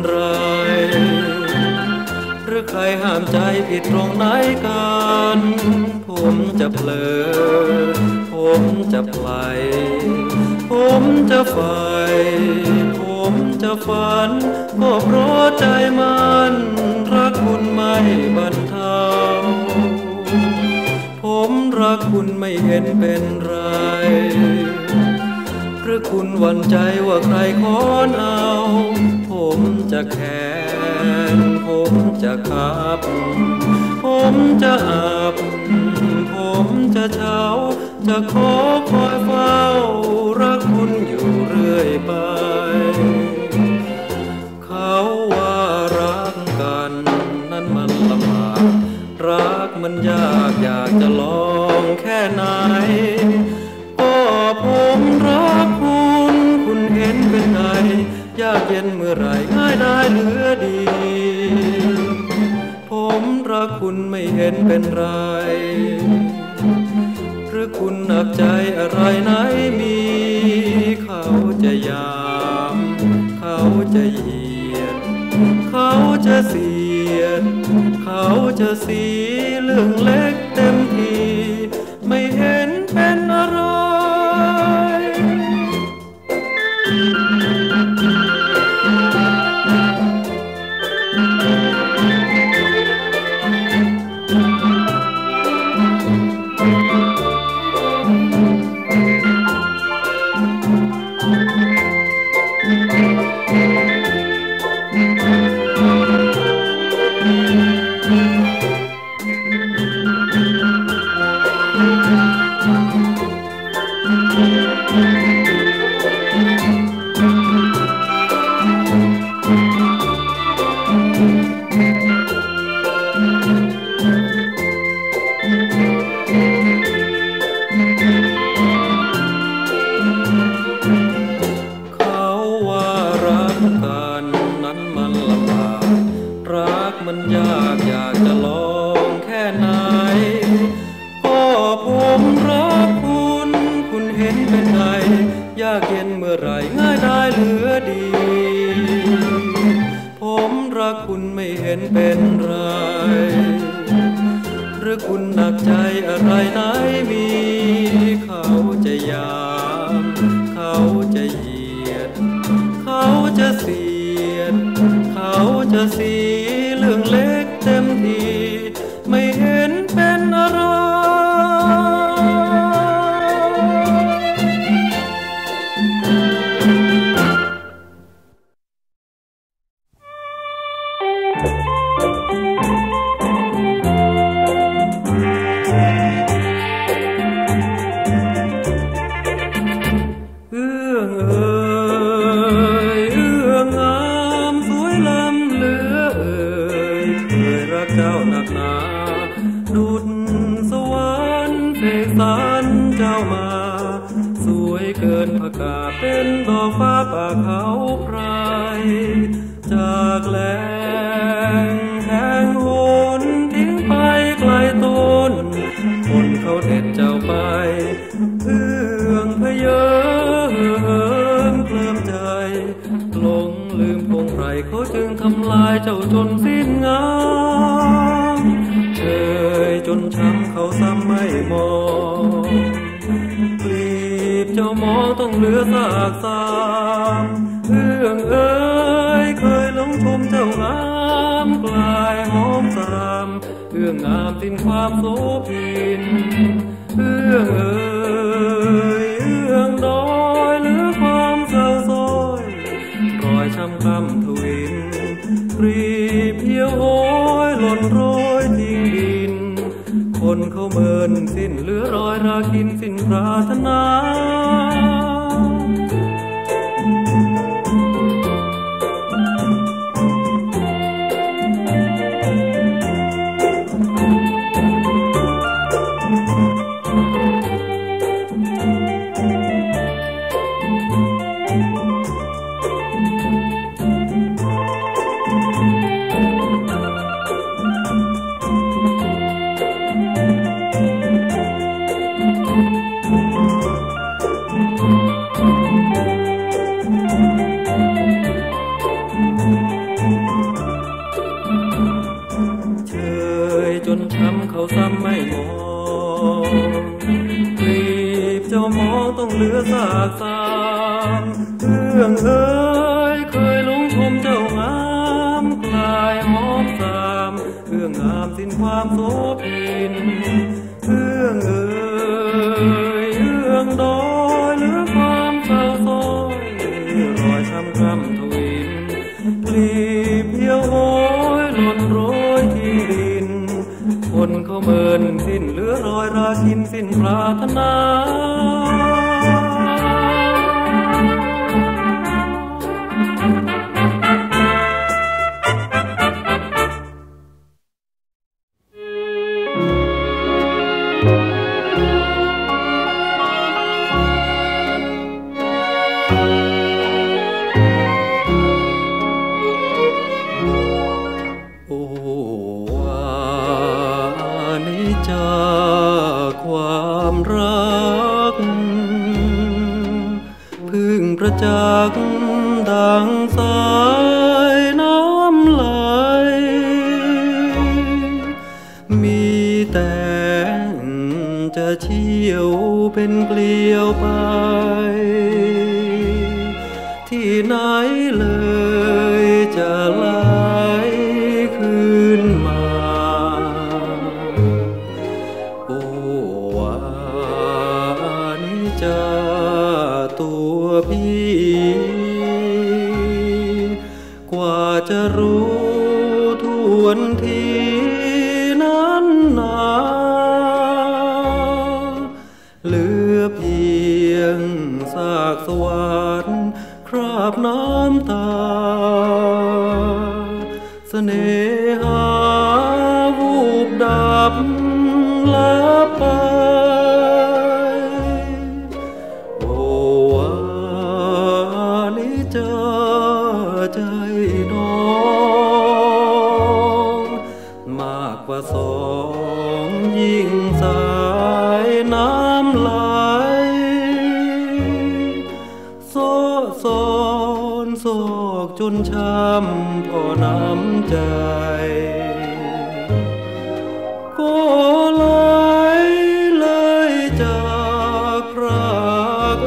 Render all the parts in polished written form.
ไรหรือใครห้ามใจผิดตรงไหนกันผมจะเผลอผมจะไผลผมจะใฝ่ผมจะฝันก็เพราะใจมันรักคุณไม่บรรเทาผมรักคุณไม่เห็นเป็นไรหรือคุณหวั่นใจว่าใครค้อนเอาผมจะแค้นผมจะขับผมจะอับผมจะเช้าจะขอคอยเฝ้ารักคุณอยู่เรื่อยไปเขาว่ารักกันนั้นมันลำบากรักมันยากอยากจะลองแค่ไหนก็ผมรักคุณคุณเห็นเป็นไงยากเย็นเมื่อไรง่ายได้เหลือดีผมรักคุณไม่เห็นเป็นไรหรือคุณหนักใจอะไรไหนมีเขาจะยามเขาจะเหยียดเขาจะเสียดเขาจะสีเรื่องเล็กเต็มทีไม่เห็นเป็นอะไรเป็นไรหรือคุณหนักใจอะไรไหนมีเขาจะยามเขาจะเหยียดเขาจะเสียดเขาจะสีเรื่องเล็กเต็มทีไม่เห็นเป็นอะไรเป็นดอกฟ้าป่าเขาไพรจากแหล่งแห่งหนทิ้งไปไกลต้นคนเขาเด็ดเจ้าไปเพื่องพเยอเคลิ้มใจหลงลืมพงไพรเขาจึงทำลายเจ้าจนสิ้นงามเชยจนช้ำเขาซ้ำไม่มองเจ้ามองต้องเหลือซากสามเอื้องเอ้ยเคยหลงชมเจ้างามกลายหอมสามเอื้องงามสิ้นความโสภินเอื้องเอ้ยเอื้องดอยเหลือความเศร้าซ้อยรอยช้ำคำทวินรีเพียวโอยหล่นโรยทิ้งดินคนเขาเมินสิ้นเหลือรอยราคินสิ้นปรารถนาซ้ำไม่มองกลีบเจ้ามองต้องเหลือซากสามเรื่องเอ๋ยเคยหลงชมเจ้างามกลายหอมสามเรื่องงามสิ้นความโสภินเรื่องเอ๋ยเรื่องดอยเหลือความเศร้าซ้อยรอยช้ำคำทวินกลีบเหี่ยวโหยหล่นโรยที่ดินคนเขาเมินสิ้นเหลือรอยราคินสิ้นปรารถนาความรักพึ่งประจักษ์ดังสายน้ำไหลมีแต่จะเชี่ยวเป็นเกลียวไปที่ไหนเลยจะไหลคืนมาจะตัวพี่กว่าจะรู้ทวนทีนั้นนาเหลือเพียงซากสวรรค์คราบน้ำตาเสน่หาวูบดับลับไปใจน้องมากกว่าสองยิ่งสายน้ำไหลโซนโศกจนช้ำพอน้ำใจก็ไหลเลยจากพราก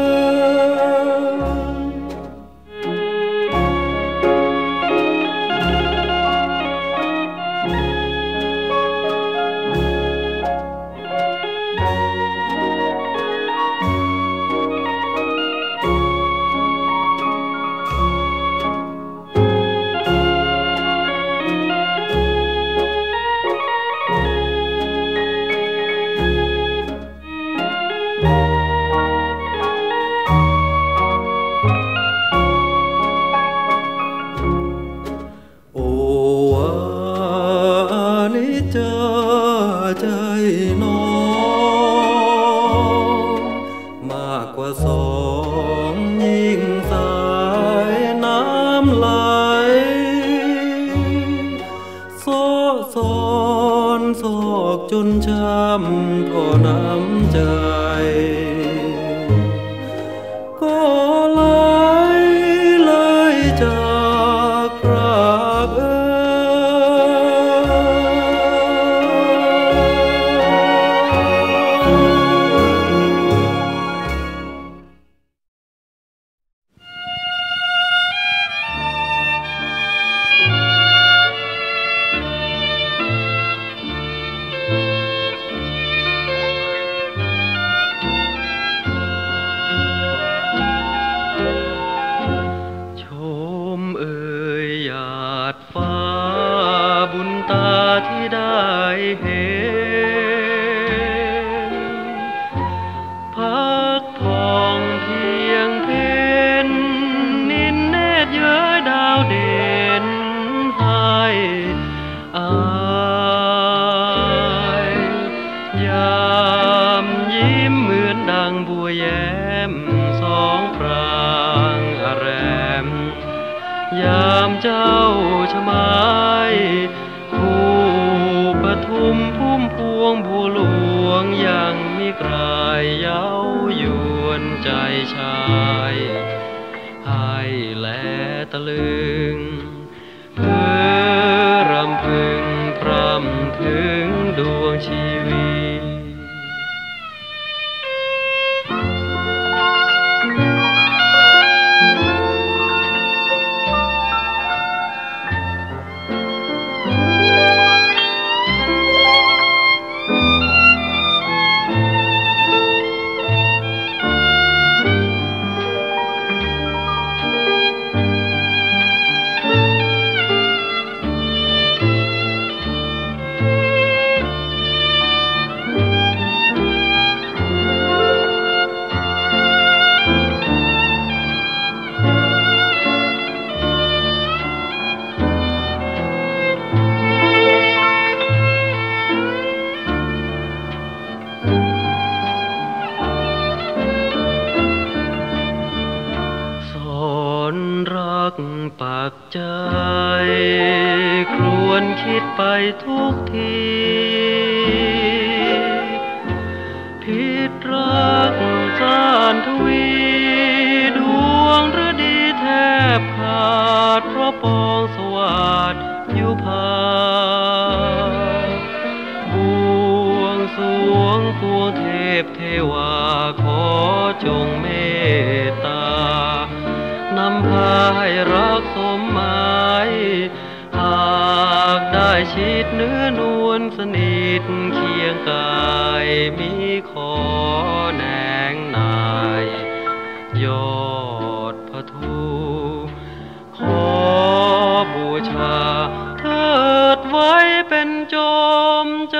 ใจน้องมากกว่าสองยิ่งสายน้ำไหลโซนโศกจนช้ำพอน้ำใจก็ไหลเลยจากพรากฟ้าบุญตาที่ได้เห็นพักทองเพียงเพนนินเนตรเย้ยดาวเด่นให้อายยามยิ้มเหมือนดังบัวแย้มสองพรางอแรมยามเจ้าชมายคู่ปทุมพุ่มพวงบัวหลวงยังมีกลายเย้ายวนใจชายให้แลตะลึงรำพึงพรำถึงดวงครวญคิดไปทุกทีผิดรักจานทวีดวงฤดีแทบขาดเพราะปองสวัสดิ์ยุพาบวงสรวงปวงเทพเทวาขอจงเมตตานำพาให้รักสมหมายหากได้ชิดเนื้อนวลสนิทเคียงกายมีขอแนงนายยอดพระทูขอบูชาเทิดไว้เป็นจอมใจ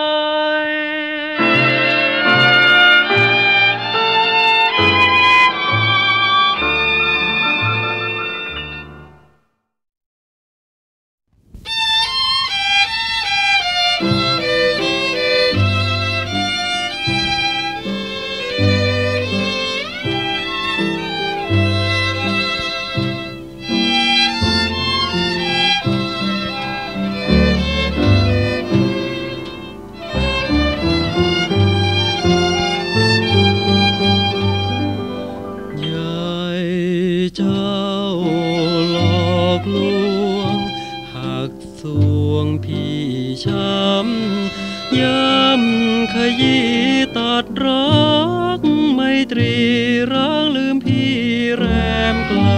ขยี้ตัดรักไมตรีร้างลืมพี่แรมไกล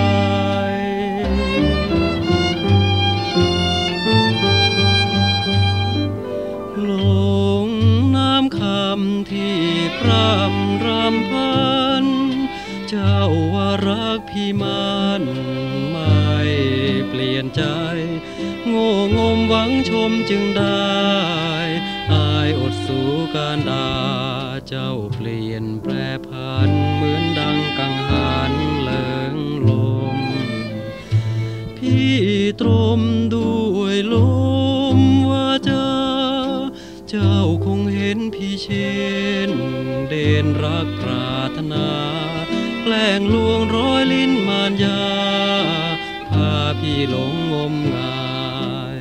หลงน้ำคำที่พร่ำรำพันเจ้าว่ารักพี่มันไม่เปลี่ยนใจโง่งมหวังชมจึงได้อายอดสู้การด่าเจ้าเปลี่ยนแปรผันเหมือนดังกังหันเลิงลมพี่ตรมด้วยลมว่าเจ้าคงเห็นพี่เช่นเด่นรักปรารถนาแกล้งลวงร้อยลิ้นมารยาพาพี่หลงงมงาย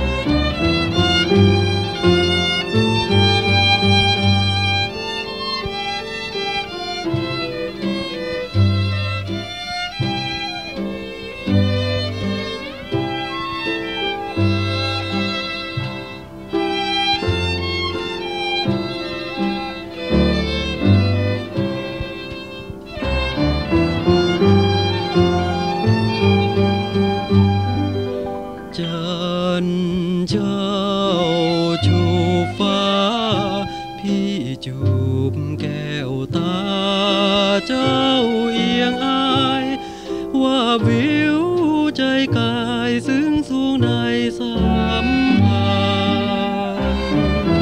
เจ้าจูบฟ้าพี่จูบแก้วตาเจ้าเอียงอายว่าวิวใจกายซึ้งสูงในสัมพันธ์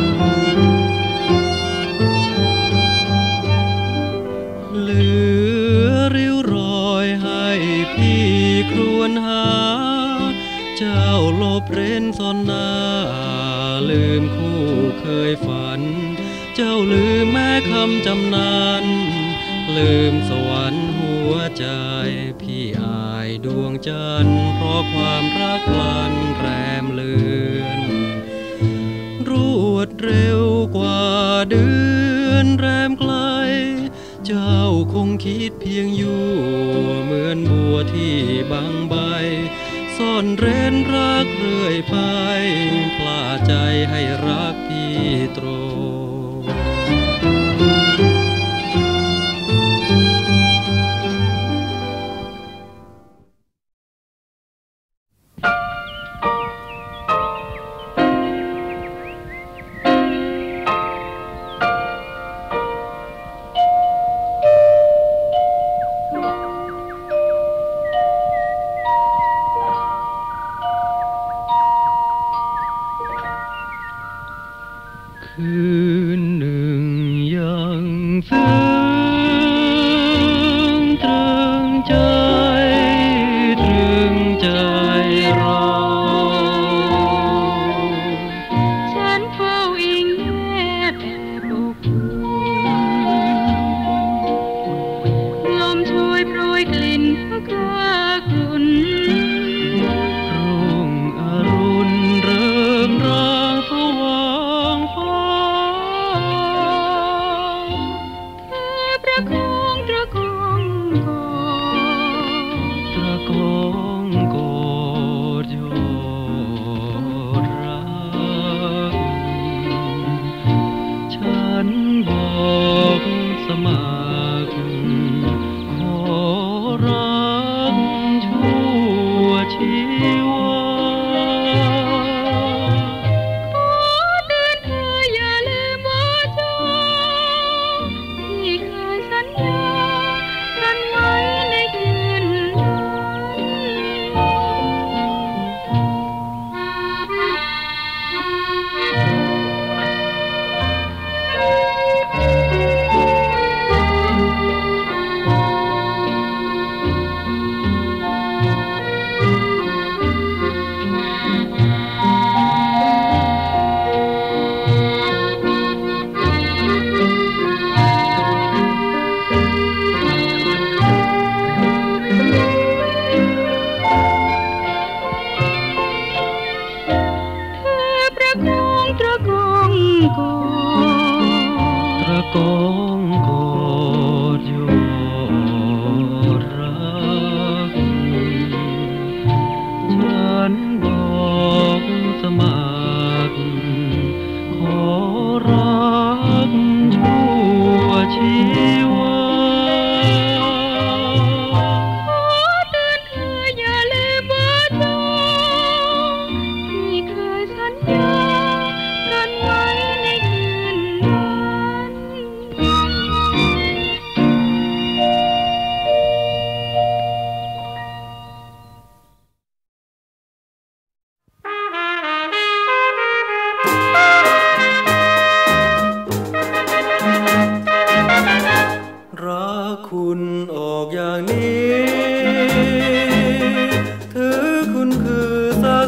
เหลือริ้วรอยให้พี่ครวญหาเจ้าลบเร้นซ่อนหน้าลืมคู่เคยฝันเจ้าลืมแม้คำจำนานลืมสวรรค์หัวใจพี่อายดวงจันทร์เพราะความรักพลันแรมเลือนรวดเร็วกว่าเดือนแรมไกลเจ้าคงคิดเพียงอยู่เหมือนบัวที่บางใบซ่อนเร้นรักเรื่อยไปพลาดใจให้รักพี่ตรงคืนหนึ่งยังซึ้งตรึงใจเราฉันเฝ้าอิงแนบแอบอบอุ่นลมโชยโปรยกลิ่นพักรักรุ่น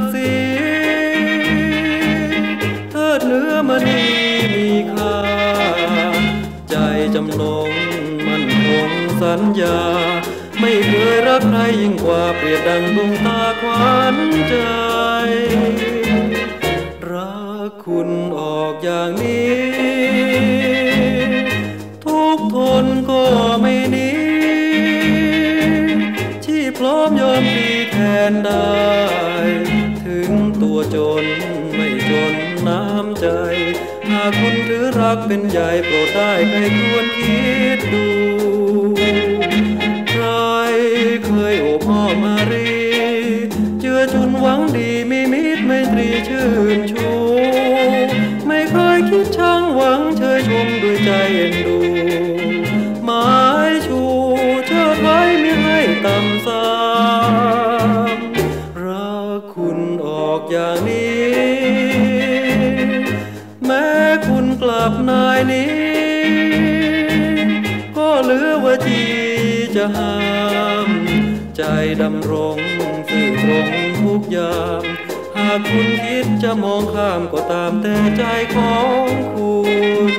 กดิ์ศรีเทิดเนื้อมณีมีค่าใจจำลงมั่นคงสัญญาไม่เคยรักใครยิ่งกว่าเปรียบดังดวงตาขวัญใจรักคุณออกอย่างนี้ทุกทนก็ไม่หนีที่พร้อมยอมพลีแทนได้ถึงตัวจนไม่จนน้ำใจหากคุณถือรักเป็นใหญ่โปรดได้ใครควรคิดดูใครเคยโอบอ้อมอารีเจือจุนหวังดีมีมิตรไมตรีชื่นชูไม่เคยคิดช่างหวังเชยชมด้วยใจเอ็นดูหมายชูเชิดไว้ไม่ให้ต่ำสามรักคุณออกอย่างนี้แม้คุณกลับนายนี้ก็เหลือว่าจีจะห้ามใจดำรงซื่อตรงทุกยามหากคุณคิดจะมองข้ามก็ตามแต่ใจของคุณ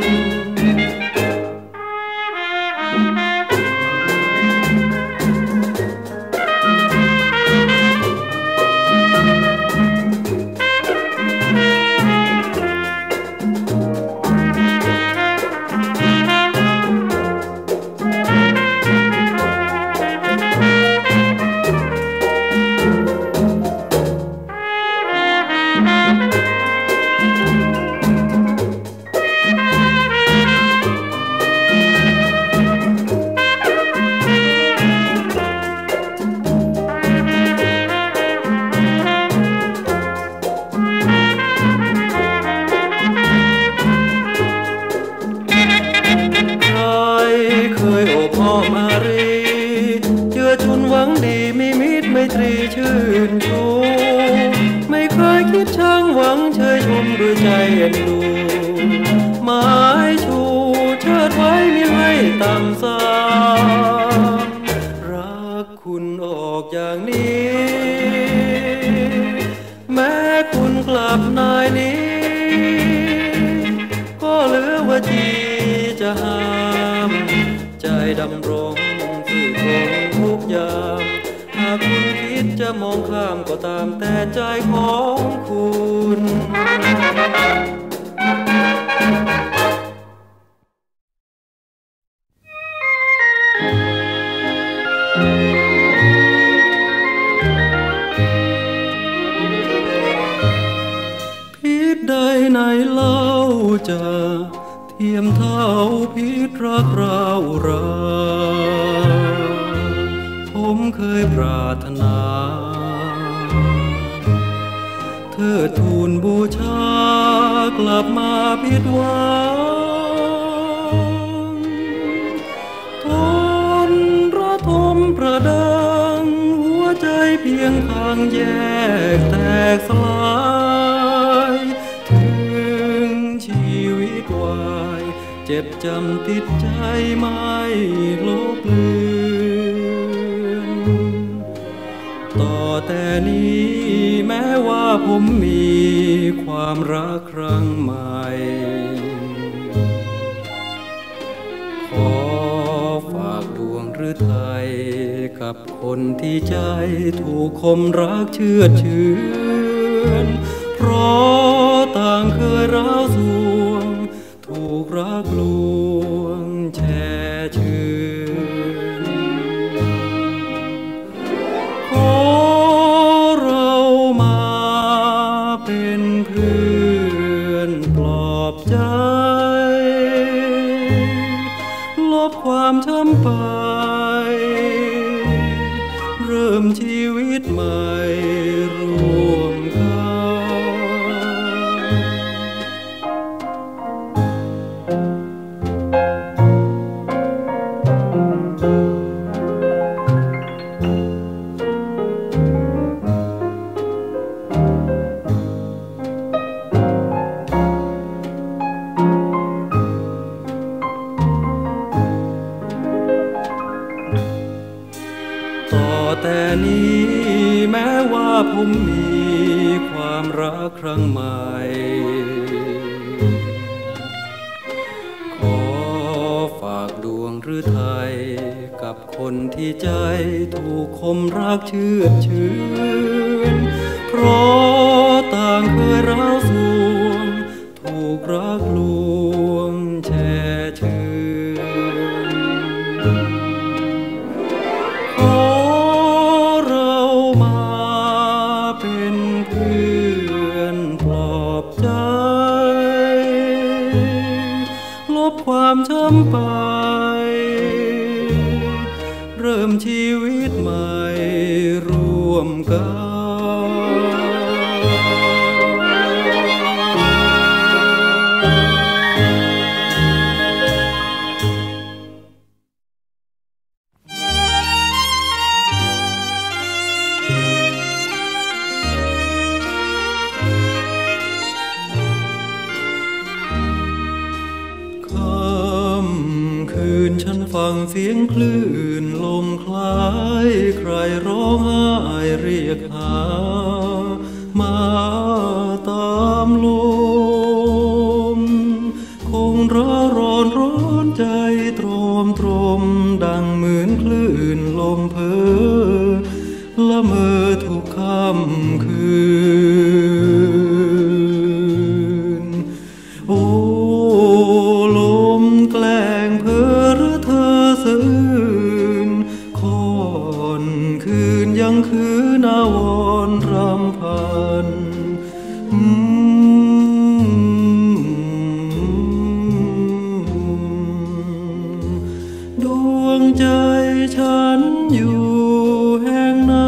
ชื่นชูไม่เคยคิดช่างหวังเชยชมด้วยใจเอ็นดูหมายชูเชิดไว้ไม่ให้ต่ำสามรักคุณออกอย่างนี้แม้คุณกลับนายนี้ก็เหลือว่าจีจะห้ามใจดำรงซื่อตรงทุกยามหากคุณคิดจะมองข้ามก็ตามแต่ใจของคุณพิษใดในเล่าจะเทียมเท่าพิษรักเราผมเคยปรารถนาเธอทูลบูชากลับมาผิดหวังทนระทมประดังหัวใจเพียงทางแยกแตกสลายถึงชีวิตวายเจ็บจำติดใจไม่ลบเลือนต่อแต่นี้แม้ว่าผมมีความรักครั้งใหม่ขอฝากดวงฤทัยกับคนที่ใจถูกคมรักเชื่อเฉือนเพราะต่างเคยร้าวสวงถูกรักลวงแช่เชือนขอเรามาเป็นเพื่อนปลอบใจลบความช้ำไปเริ่มชีวิตใหม่ร่วมกันความรักครั้งใหม่ขอฝากดวงฤทัยกับคนที่ใจถูกคมรักเชื่อชืนเพราะต่างเคยร้าวสวงถูกรักลวงแช่ชื่นขอเรามาเป็นเพื่อนปลอบใจลบความช้ำไปเริ่มชีวิตใหม่ร่วมกันฉันฟังเสียงคลื่นลมคล้ายใครร้องไห้เรียกหามาตามลมคงร้อนใจตรมดังเหมือนคลื่นลมเพ้อละเมอทุกค่ำคืนโอ้ลมแกล้งเพ้อเธอซื่นค่อนคืนยังคืนอาวรณ์รำพันดวงใจฉันอยู่แห่งไหน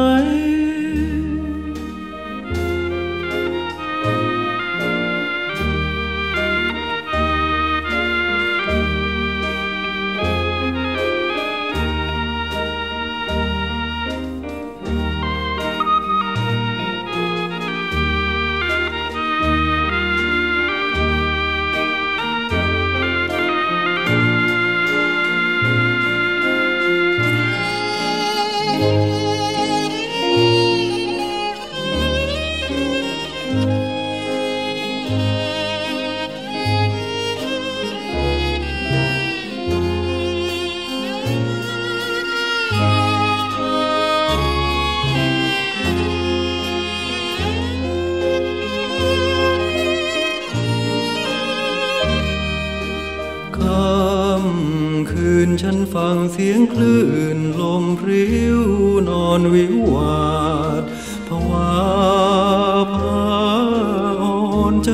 คืนฉันฟังเสียงคลื่นลมพริ้วนอนวิววาดภาวะพาอ่อนใจ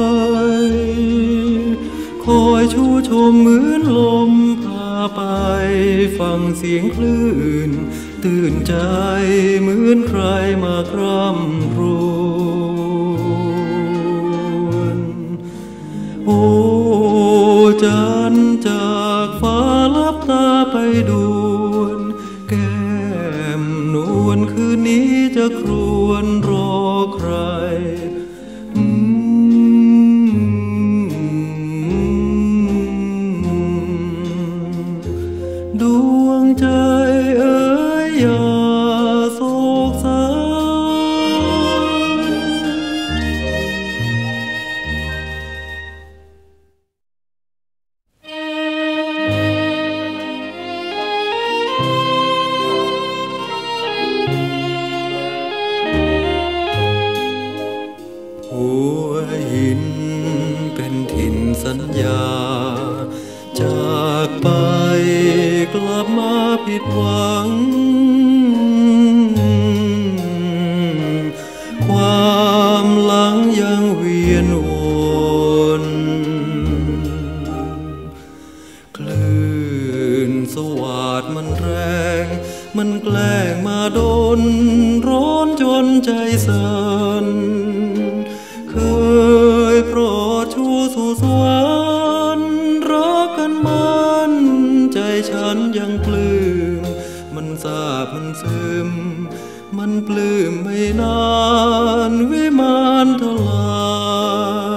คอยชูชมเหมือนลมพาไปฟังเสียงคลื่นตื่นใจเหมือนใครมากร่ำครวญโอ้จันจากฟ้าลับตาไปด่วนแก้มนวลคืนนี้จะครวญรอใครดวงใจเอ๋ยอย่าโศกเศร้าหัวหินเป็นถิ่นสัญญาจากไปกลับมาผิดหวังความหลังยังเวียนวนคลื่นสวาดมันแรงมันแกล้งมาโดนร้อนจนใจสั่นเคยโปรดชูสู่สวรรค์รักกันมันใจฉันยังปลื้มมันซาบมันซึมมันปลื้มไม่นานวิมานทลาย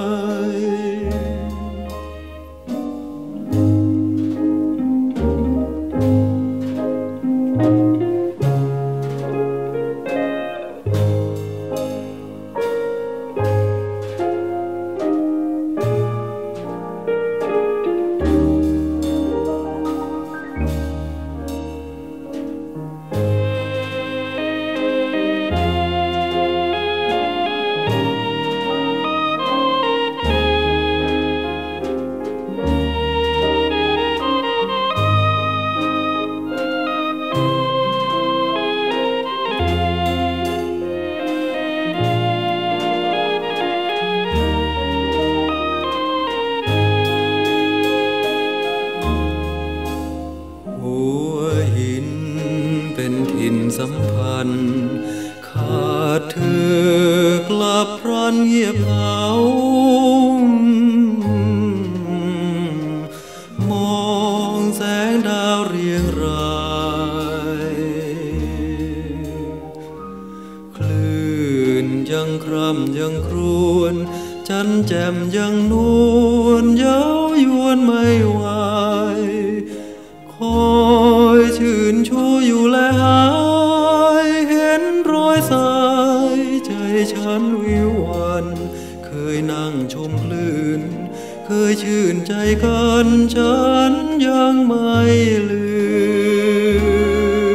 กลับพรันเงียบเหงามองแสงดาวเรียงรายคลื่นยังคร่ำยังครวนจันแจ่มยังนวลเย้ายวนไม่ไหวคอยชื่นชูอยู่และหายเห็นรอยสายใจฉันวิววันเคยนั่งชมคลื่นเคยชื่นใจกันฉันยังไม่ลืม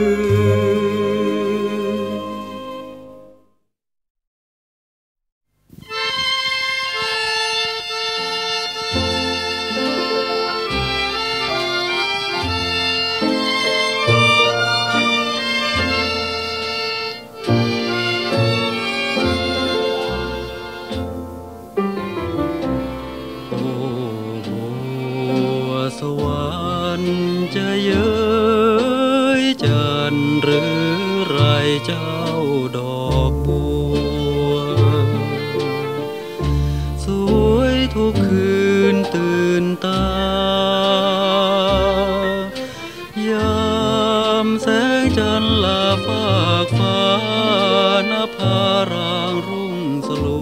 สวรรค์จะเย้ยจันทร์หรือไรเจ้าดอกบัวสวยทุกคืนตื่นตายามแสงจันทร์ลาฟากฟ้านภารางรุ่งสลั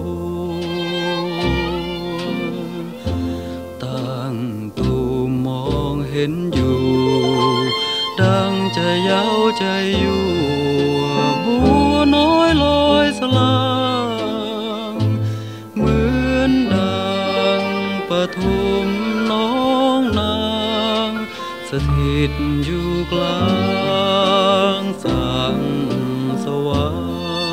วตั้งตูมองเห็นอยู่ดังจะเย้าใจอยู่บัวน้อยลอยสลางเหมือนดังปทุมน้องนางสถิตอยู่กลางสังสวรรค์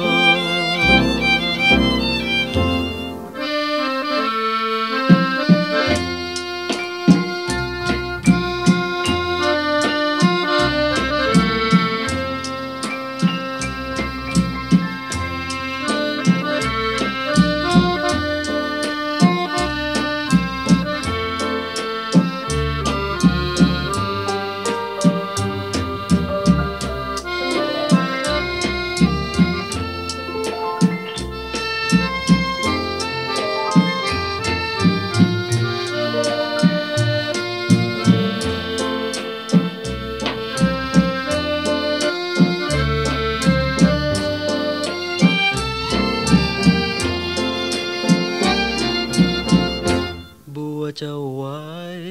เจ้าไว้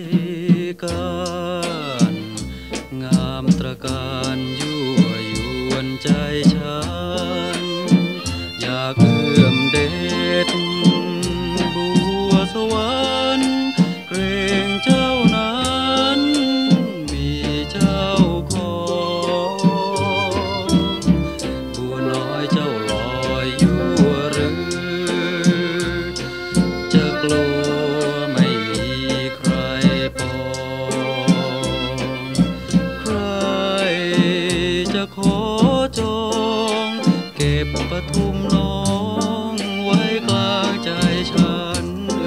กันงามตระการยั่วยวนใจฉันอยากเอื้อมเด็ดบัวสวรรค์เกรงเจ้านั้นมีเจ้าของบัวน้อยเจ้าลอยยั่วหรือจะกลัวขอจองเก็บปทุมน้องไว้กลางใจฉัน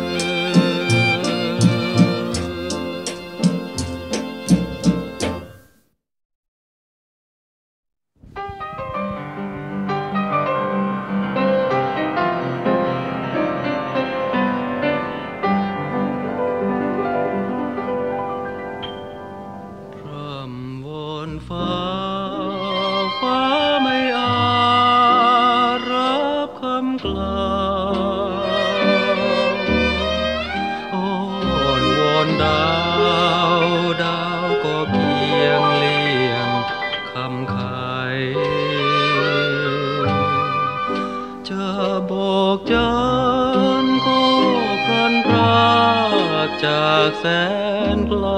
พร่ำวอนฟ้าไม่อาจรับคำกล่าวอ้อนวอนดาวก็เพียงเลี่ยงคำไขจะบอกจันก็พลันพรากจากแสนไกล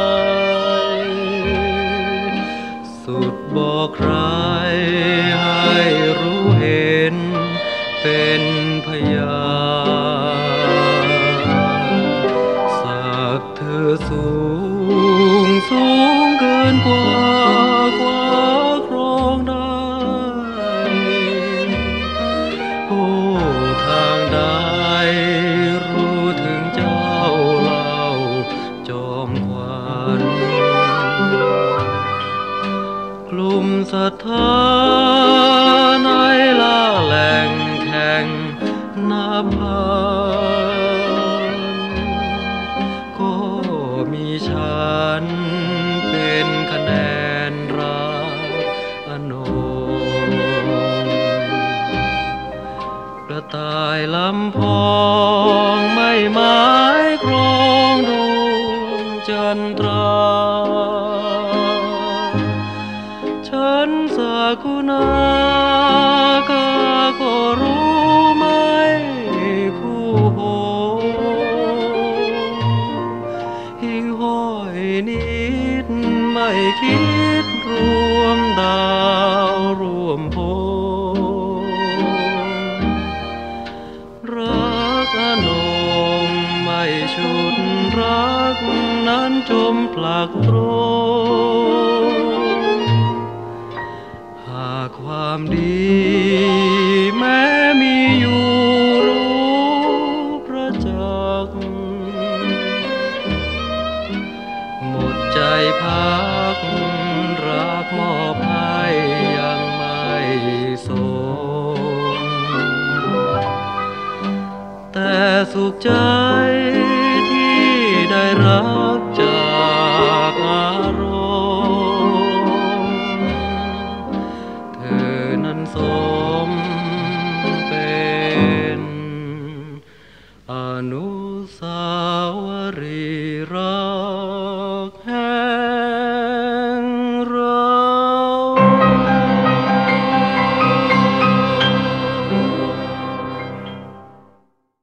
สุดบอกใครให้รู้เห็นเป็นพยานสักเธอสูงเกินกว่าครองได้โอ้ทางใดรู้ถึงเจ้าเล่าจอมขวัญกลุ่มศรัทธาในล่าแหล่งแข่งงนับพันก็มีฉันเป็นคะแนนรักอนงกระต่ายลำพองไม่หมายครองดวงจันทราฉันสากุณาก็รู้ไหมคู่โหหิ่งห้อยนิดไม่คิดรวมดาวรวมโพรักอนงไม่ชุดรักนั้นจมปลักตรงหากความดีแม้มีอยู่รู้ประจักษ์หมดใจพักรักมอบให้ยังไม่สมแต่สุขใจ